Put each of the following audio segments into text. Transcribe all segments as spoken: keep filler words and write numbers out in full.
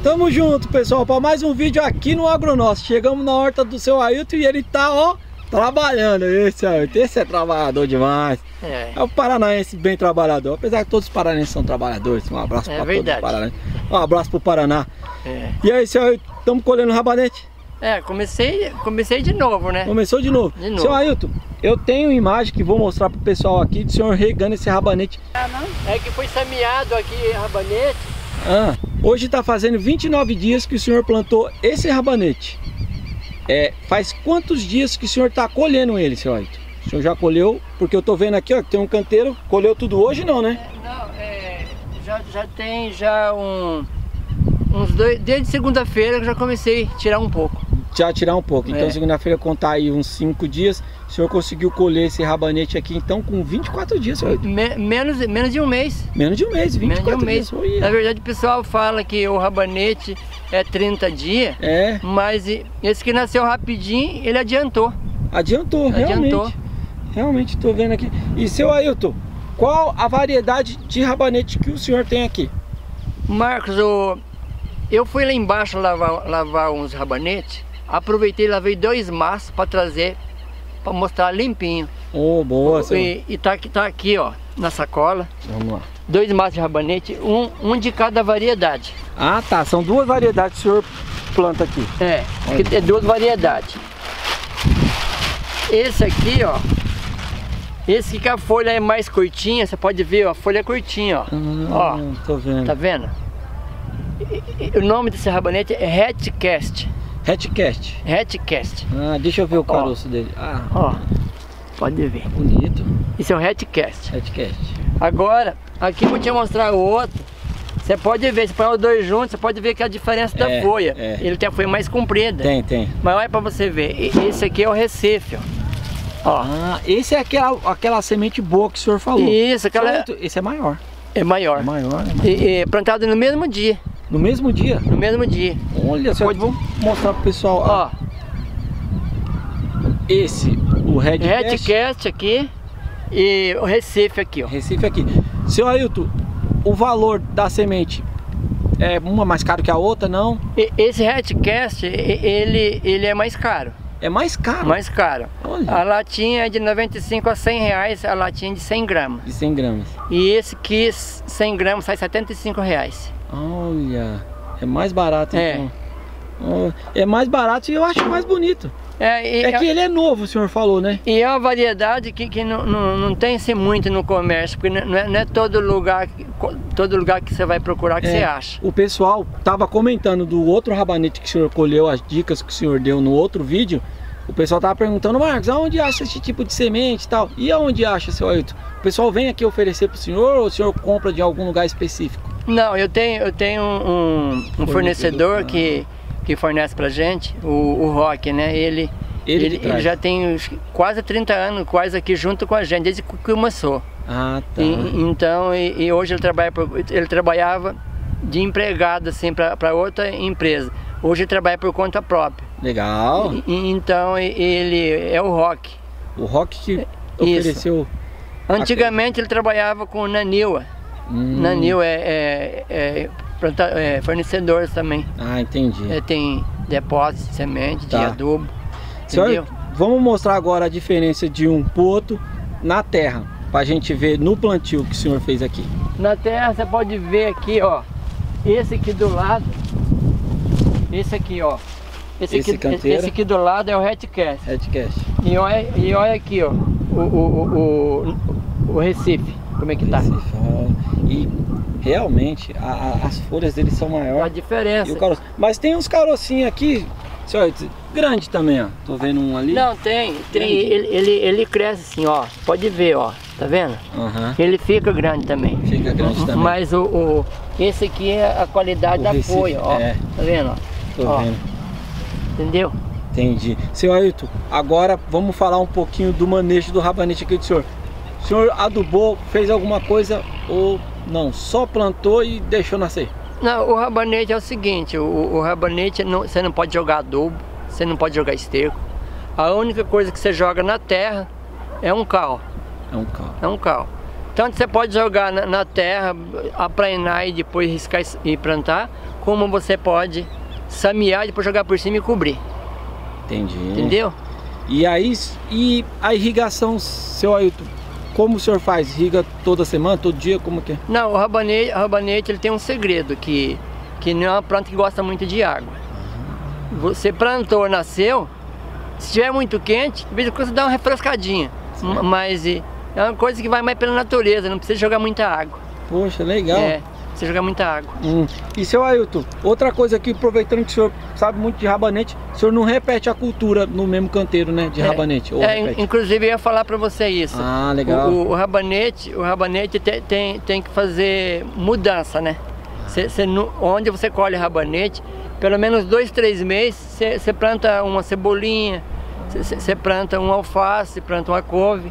Tamo junto, pessoal, para mais um vídeo aqui no Agronóstico. Chegamos na horta do seu Ailton e ele tá, ó, trabalhando. Esse, Ailton, esse é trabalhador demais. É. É o paranaense bem trabalhador. Apesar que todos os paranaenses são trabalhadores. Um abraço é para todos os paranaenses. Um abraço pro Paraná. É. E aí, seu Ailton, estamos colhendo rabanete? É, comecei, comecei de novo, né? Começou de novo. De novo. Seu Ailton, eu tenho imagem que vou mostrar pro pessoal aqui do senhor regando esse rabanete. Ah, não? É que foi semeado aqui rabanete. Ah, hoje está fazendo vinte e nove dias que o senhor plantou esse rabanete. É, faz quantos dias que o senhor está colhendo ele, seu Ailton? O senhor já colheu? Porque eu tô vendo aqui, ó, que tem um canteiro. Colheu tudo hoje não, né? É, não, é, já, já tem já um, uns dois, desde segunda-feira que já comecei a tirar um pouco. Já tirar um pouco, então é. Segunda-feira contar aí uns cinco dias. O senhor conseguiu colher esse rabanete aqui então com vinte e quatro dias, seu Ailton? Me, menos, menos de um mês. Menos de um mês, vinte e quatro menos de um mês. dias. Na verdade o pessoal fala que o rabanete é trinta dias, é. Mas esse que nasceu rapidinho, ele adiantou. Adiantou, adiantou. realmente. Realmente estou vendo aqui. E seu Ailton, qual a variedade de rabanete que o senhor tem aqui? Marcos, o... eu fui lá embaixo lavar, lavar uns rabanetes. Aproveitei e lavei dois maços para trazer, para mostrar limpinho. Oh, boa, senhor. E, e tá, tá aqui, ó, na sacola. Vamos lá. Dois maços de rabanete, um, um de cada variedade. Ah, tá. São duas variedades que o senhor planta aqui. É, aqui é duas variedades. Esse aqui, ó. Esse que a folha é mais curtinha, você pode ver, ó, a folha é curtinha, ó. Ah, ó, tô vendo. Tá vendo? E, e, o nome desse rabanete é Hatchcast. Hatchcast. Hatchcast. Ah, deixa eu ver o caroço ó, dele. Ah, ó, pode ver. Bonito. Isso é o Hatchcast. Hatchcast. Agora, aqui eu vou te mostrar o outro. Você pode ver, se põe os dois juntos, você pode ver que a diferença da é, folha. É. Ele tem a folha mais comprida. Tem, tem. Mas olha pra você ver. Esse aqui é o Recife, ó. ó. Ah, esse é aquela, aquela semente boa que o senhor falou. Isso, aquela. Certo? Esse é maior. É maior. É maior, é maior. E, e plantado no mesmo dia. No mesmo dia? No mesmo dia. Olha só, pode... vamos mostrar pro pessoal. Ó. Esse, o Hatchcast. Hatchcast aqui e o Recife aqui, ó. Recife aqui. Seu Ailton, o valor da semente é uma mais caro que a outra, não? E, esse Hatchcast, ele, ele é mais caro. É mais caro? Mais caro. Olha. A latinha é de noventa e cinco a cem reais, a latinha de cem gramas. De cem gramas. E esse aqui, cem gramas, sai setenta e cinco reais. Olha, é mais barato então. É, é mais barato e eu acho mais bonito. É, e, é que ele é novo, o senhor falou, né? E é uma variedade que, que não, não, não tem assim muito no comércio, porque não é, não é todo lugar, todo lugar que você vai procurar que é, você acha. O pessoal estava comentando do outro rabanete que o senhor colheu, as dicas que o senhor deu no outro vídeo. O pessoal estava perguntando, Marcos, aonde acha esse tipo de semente e tal? E aonde acha, seu Ailton? O pessoal vem aqui oferecer para o senhor ou o senhor compra de algum lugar específico? Não, eu tenho, eu tenho um, um fornecedor ah. que, que fornece pra gente, o, o Rock, né? Ele, ele, ele, ele já tem quase trinta anos, quase aqui junto com a gente, desde que começou. Ah, tá. E, então, e, e hoje ele, trabalha por, ele trabalhava de empregado assim para outra empresa. Hoje ele trabalha por conta própria. Legal. E, então ele é o Rock. O Rock que ofereceu... Antigamente ele trabalhava com o Naniwa. Hum. Nanil é, é, é, é fornecedor também. Ah, entendi. É, tem depósito de semente, tá. De adubo. Senhor, vamos mostrar agora a diferença de um pro outro na terra, pra gente ver no plantio que o senhor fez aqui. Na terra você pode ver aqui, ó. Esse aqui do lado. Esse aqui, ó. Esse, esse, aqui, esse aqui do lado é o Hatchcast. Hatchcast. E olha, e olha aqui, ó. O, o, o, o, o Recife. Como é que tá? Recife, ó. E realmente a, a, as folhas deles são maiores. A diferença. E o caroço. Mas tem uns carocinhos aqui, senhor, grande também, ó. Tô vendo um ali. Não, tem. tem ele, ele, ele cresce assim, ó. Pode ver, ó. Tá vendo? Uhum. Ele fica grande também. Fica grande também. Mas o, o esse aqui é a qualidade o da Recife, folha, ó. É. Tá vendo? Ó? Tô ó. vendo. Entendeu? Entendi. Seu Ailton, agora vamos falar um pouquinho do manejo do rabanete aqui do senhor. O senhor adubou, fez alguma coisa ou não? Só plantou e deixou nascer? Não, o rabanete é o seguinte, o, o rabanete não, você não pode jogar adubo, você não pode jogar esterco. A única coisa que você joga na terra é um cal. É um cal. É um cal. Tanto você pode jogar na, na terra, aprainar e depois riscar e plantar, como você pode samear e depois jogar por cima e cobrir. Entendi. Entendeu? E aí, e a irrigação, seu Ailton, como o senhor faz? Irriga toda semana, todo dia, como que é? Não, o rabanete, o rabanete ele tem um segredo, que, que não é uma planta que gosta muito de água. Você plantou, nasceu, se estiver muito quente, de vez em quando você dá uma refrescadinha. Sim. Mas é uma coisa que vai mais pela natureza, não precisa jogar muita água. Poxa, legal. É, precisa jogar muita água. Hum. E seu Ailton, outra coisa aqui, aproveitando que o senhor sabe muito de rabanete, o senhor não repete a cultura no mesmo canteiro, né, de é, rabanete? Ou é, inclusive eu ia falar para você isso. Ah, legal. O, o rabanete, o rabanete tem, tem, tem que fazer mudança, né? Cê, cê, no, onde você colhe rabanete, pelo menos dois, três meses, você planta uma cebolinha, você planta um alface, planta uma couve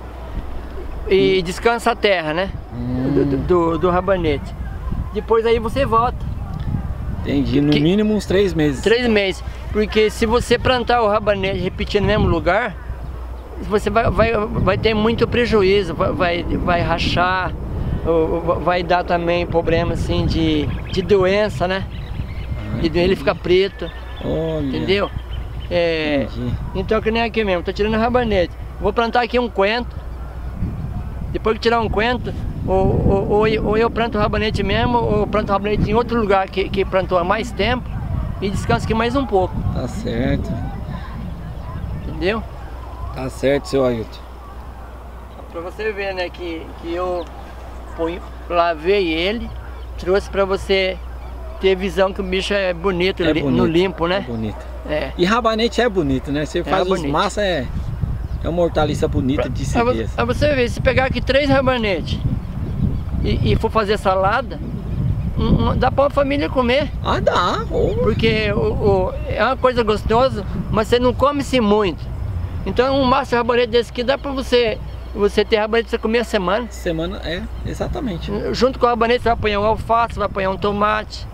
e hum. descansa a terra, né? Hum. Do, do, do rabanete. Depois aí você volta. Entendi, no que, mínimo uns três meses. Três meses, porque se você plantar o rabanete e repetir no mesmo lugar, você vai, vai, vai ter muito prejuízo, vai, vai rachar, vai dar também problema assim de, de doença, né? E ele fica preto. Olha. Entendeu? É, então que nem aqui mesmo, tô tirando rabanete. Vou plantar aqui um coentro. Depois que tirar um coentro, ou, ou, ou, ou eu planto o rabanete mesmo, ou eu planto o rabanete em outro lugar que, que plantou há mais tempo e descanso aqui mais um pouco. Tá certo. Entendeu? Tá certo, seu Ailton. Pra você ver, né, que, que eu ponho, lavei ele, trouxe pra você ter visão que o bicho é bonito, é bonito no limpo, né? É bonito. É. E rabanete é bonito, né? Você faz é os massa, é, é uma hortaliça bonita de se ver. Pra você ver, se pegar aqui três rabanetes e, e for fazer salada, um, um, dá pra uma família comer. Ah, dá! Oh. Porque o, o, é uma coisa gostosa, mas você não come-se muito. Então um maço de rabanete desse aqui dá pra você, você ter rabanete pra você comer a semana. Semana, é, exatamente. Junto com o rabanete você vai apanhar um alface, vai apanhar um tomate.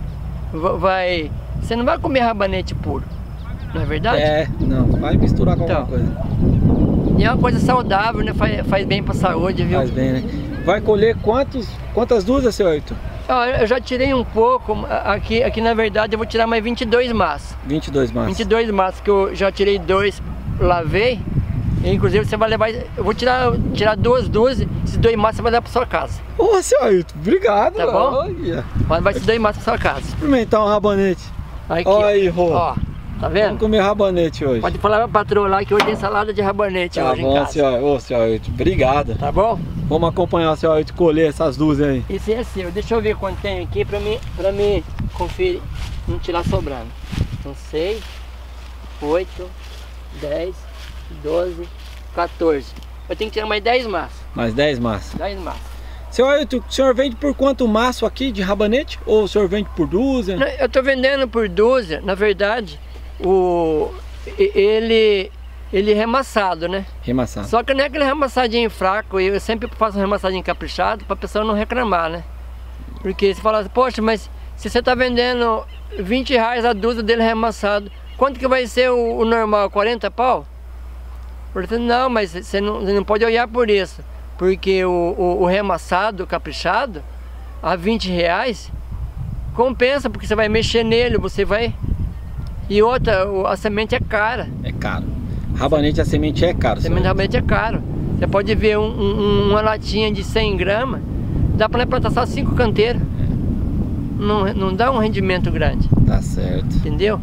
Vai... Você não vai comer rabanete puro, não é verdade? É, não, vai misturar com então, alguma coisa. E é uma coisa saudável, né? Faz, faz bem pra saúde, viu? Faz bem, né? Vai colher quantos, quantas dúzias, seu Ailton? Eu já tirei um pouco, aqui, aqui na verdade eu vou tirar mais vinte e dois maços. vinte e dois maços? vinte e dois maços, que eu já tirei dois, lavei. E, inclusive você vai levar, eu vou tirar, tirar duas dúzias, esses dois maços você vai levar pra sua casa. Ô, seu Ailton, obrigado. Tá bom? Olha. Vai levar esses dois maços pra sua casa. Experimentar um rabanete. Aqui, olha aí, Rô. Ó, tá vendo? Vamos comer rabanete hoje. Pode falar pra patroa lá que hoje tem salada de rabanete tá hoje bom, em casa. Senhor. Ô, seu Ailton, obrigado. Tá bom? Vamos acompanhar o seu Ailton colher essas dúzias aí. Esse é seu. Deixa eu ver quanto tem aqui pra mim, pra mim conferir, não tirar sobrando. Então seis, oito, dez, doze, quatorze. Eu tenho que tirar mais dez maços. Mais dez maços? dez maços. Seu Ailton, o senhor vende por quanto maço aqui de rabanete? Ou o senhor vende por dúzia? Não, eu tô vendendo por dúzia, na verdade, o, ele, ele é remassado, né? Remassado. Só que não é aquele remassadinho fraco, eu sempre faço um remassadinho caprichado pra pessoa não reclamar, né? Porque você fala assim, poxa, mas se você tá vendendo vinte reais a dúzia dele remassado, quanto que vai ser o, o normal? quarenta pau? Porque, não, mas você não, você não pode olhar por isso. Porque o, o, o remassado, o caprichado, a vinte reais, compensa, porque você vai mexer nele, você vai... E outra, a semente é cara. É caro. Rabanete, a semente é caro. A semente de rabanete é caro. Você pode ver um, um, uma latinha de cem gramas, dá para plantar só cinco canteiros. É. Não, não dá um rendimento grande. Tá certo. Entendeu?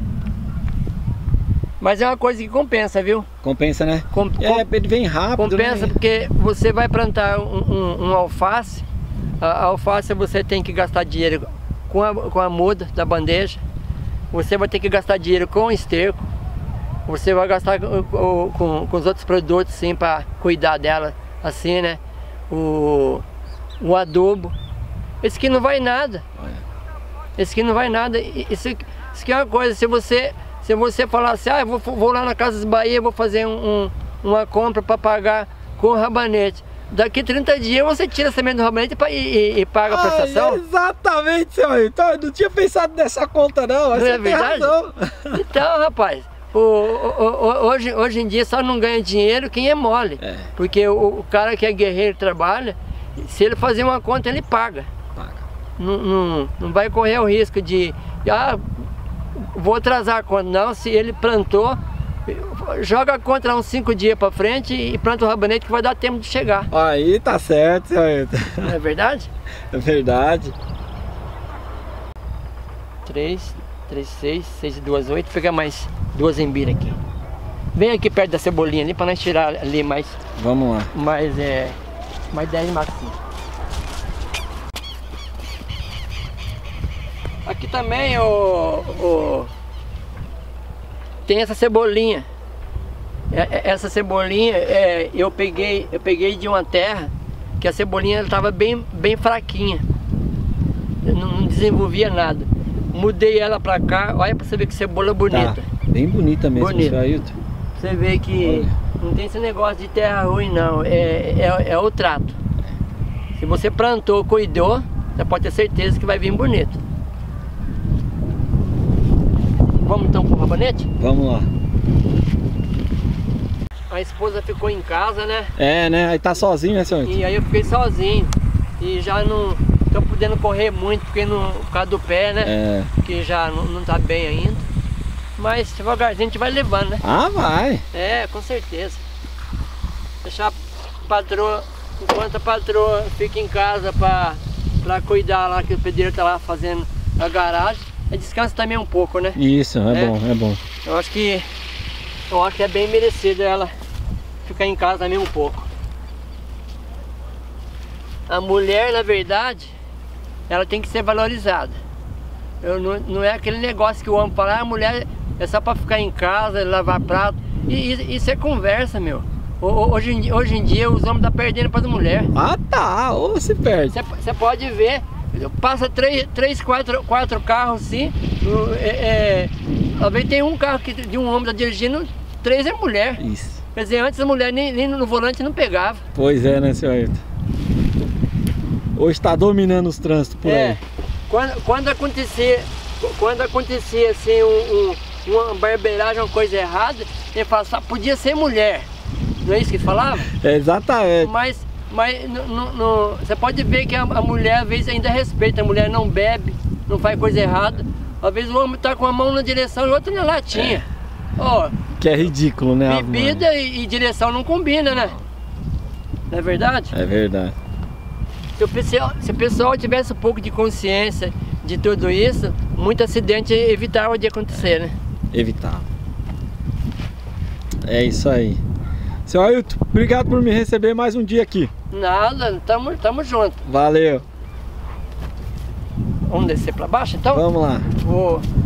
Mas é uma coisa que compensa, viu? Compensa, né? Com, é, ele vem rápido. Compensa, né? Porque você vai plantar um, um, um alface. A, a alface você tem que gastar dinheiro com a, com a muda da bandeja. Você vai ter que gastar dinheiro com esterco. Você vai gastar com, com, com os outros produtos, sim, para cuidar dela, assim, né? O, o adubo. Esse aqui não vai nada. Esse aqui não vai nada. Isso, isso aqui é uma coisa, se você... Se você falar assim, ah, eu vou, vou lá na Casas Bahia, vou fazer um, um, uma compra para pagar com o rabanete. Daqui trinta dias você tira a semente do rabanete e, e, e paga a prestação. Ai, exatamente, seu Ailton. Eu não tinha pensado nessa conta não, mas não você é verdade? tem razão. Então, rapaz, o, o, o, hoje, hoje em dia só não ganha dinheiro quem é mole. É. Porque o, o cara que é guerreiro trabalha, Se ele fazer uma conta, ele paga. Paga. Não, não, não vai correr o risco de, ah, vou atrasar a conta. Não, se ele plantou, joga a conta lá uns cinco dias para frente e planta o rabanete que vai dar tempo de chegar. Aí tá certo, seu Ailton. Não é verdade? É verdade. três, três, seis, seis e duas, oito. Vou pegar mais duas embiras aqui. Vem aqui perto da cebolinha ali para nós tirar ali mais. Vamos lá. Mais, é, mais dez massinhas. Aqui também o, o tem essa cebolinha. Essa cebolinha é, eu peguei eu peguei de uma terra que a cebolinha estava bem bem fraquinha. Não, não desenvolvia nada. Mudei ela para cá. Olha para você ver que cebola bonita. Tá, bem bonita mesmo, bonita. Seu Ailton. Você vê que olha, não tem esse negócio de terra ruim não, é, é, é o trato. Se você plantou, cuidou, você pode ter certeza que vai vir bonito. Vamos então pro rabanete? Vamos lá. A esposa ficou em casa, né? É, né? Aí tá sozinho, né, seu Ailton? E aí eu fiquei sozinho. E já não tô podendo correr muito, porque no, por causa do pé, né? É. Que já não, não tá bem ainda. Mas devagarzinho a gente vai levando, né? Ah, vai! É, com certeza. Deixar a patroa, enquanto a patroa fica em casa pra, pra cuidar lá, que o pedreiro tá lá fazendo a garagem, é descansa também um pouco, né? Isso, é, é bom, é bom. Eu acho que eu acho que é bem merecido ela ficar em casa também um pouco. A mulher, na verdade, ela tem que ser valorizada. Eu, não, não é aquele negócio que o homem fala, ah, a mulher é só pra ficar em casa, lavar prato. E, e, isso é conversa, meu. Hoje em, hoje em dia os homens estão perdendo para as mulheres. Ah, tá, ou se perde. Você pode ver, passa três, três quatro, quatro carros assim. É, é, talvez tem um carro que, de um homem tá dirigindo, três é mulher. Isso. Quer dizer, antes a mulher nem, nem no volante não pegava. Pois é, né, seu Ailton? Hoje está dominando os trânsitos por é, aí. Quando, quando acontecia, quando acontecia assim um, um, uma barbeiragem, uma coisa errada, ele falava, só podia ser mulher. Não é isso que falava? É, exatamente. Mas, mas no, no, no, você pode ver que a, a mulher às vezes ainda respeita, a mulher não bebe, não faz coisa errada. Às vezes o homem está com a mão na direção e o outro na latinha. É. Oh, que é ridículo, né? Bebida e, e direção não combina, né? Não é verdade? É verdade. Se o pessoal, se o pessoal tivesse um pouco de consciência de tudo isso, muito acidente evitava de acontecer, né? Evitava. É isso aí. Seu Ailton, obrigado por me receber mais um dia aqui. Nada, tamo, tamo junto. Valeu. Vamos descer pra baixo então? Vamos lá. Vou